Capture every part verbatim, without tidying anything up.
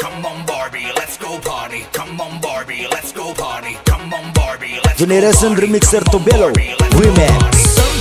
Come on Barbie, let's go party. Come on Barbie, let's go party. Come on Barbie, let's go Generation party. Remixer Come on, Tobelo Barbie, let's go Remix. party.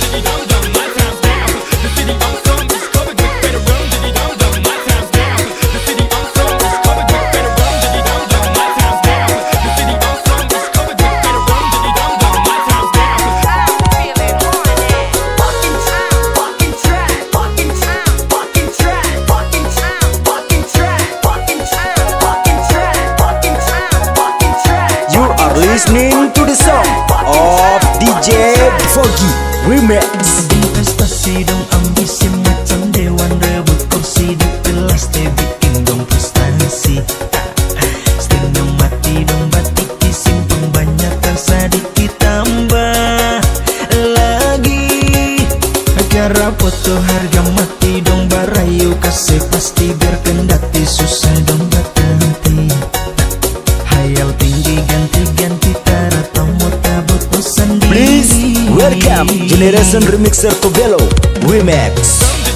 Listening to the song of D J Foggy Remix. Investasi dong ambisi macam dewan rebut kursi di kelas teh bikin dong frustasi. Setengah mati dong batik disimpan banyak kan sedikit tambah lagi. Gara foto harga mati dong barayu kasih pasti biar kendati susah dong berhenti. Hayal tinggi ganti-ganti tara tamu tabut sendiri. Please welcome Generation Remixer Tobelo Remix.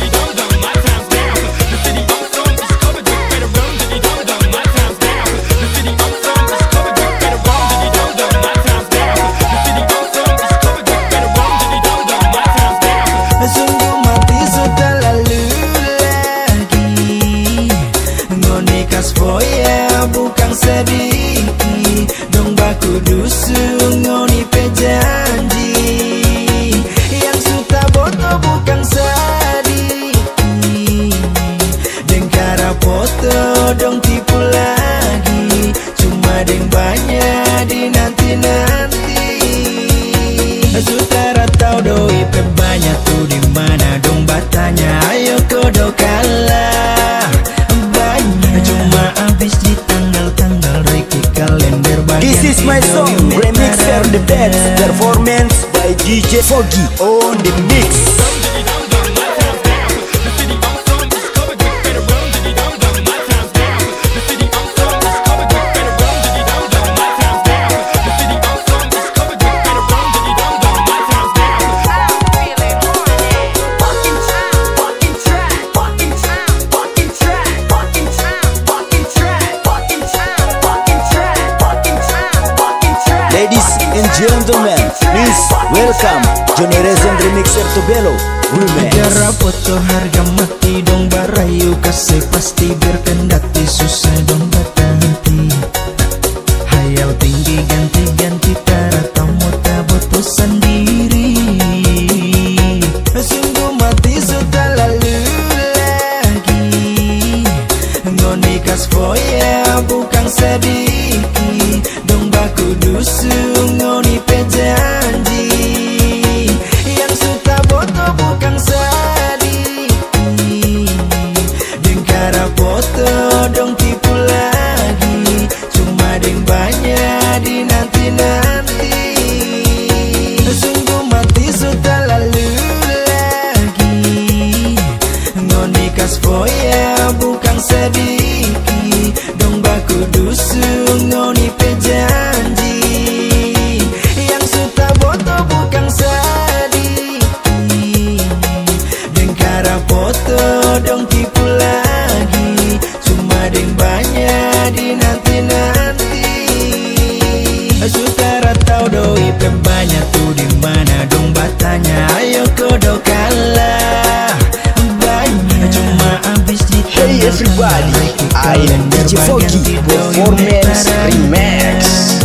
Sungguh mati sudah lalu lagi. Ngoni kas foya bukan sedikit. Dong baku dusun ngoni pejanji. Yang suka foto bukan sedikit. Dengkara foto dong tipu lagi. Cuma deng banyak di nanti-nanti. Sutara tau doi banyak tuh di mana dong batanya. Ayo kodo kalah banyak. Cuma abis di tanggal-tanggal Ricky kalender banyak. This is my song Remixer the best performance by D J Foggy on the mix. Ladies and gentlemen, please welcome Generation Remixer Tobelo Remix. Gara foto harga mati dong barayu kasih pasti biar kendati susah dong berhenti. Hayal tinggi ganti-ganti tara tamu tabut sendiri. Sungguh mati sudah lalu lagi. Ngoni kas foya bukan sedikit. Dong baku dusun ngoni pejanji. Yang suka foto bukan sedikit. Dengkara foto dong tipu lagi. Cuma deng banyak di nanti-nanti. Sungguh mati sudah lalu lagi. Ngoni kas foya bukan sedikit. Dong baku dusun ngoni pejanji. Yang suka foto bukan sedikit. Dengkara foto dong tipu lagi. Cuma deng banyak di nanti-nanti. Sutara tau doi banyak tuh di mana dong batanya. Ayo kodo kalah banyak. Cuma abis di Hey everybody, I am D J Foggy Performance Remix.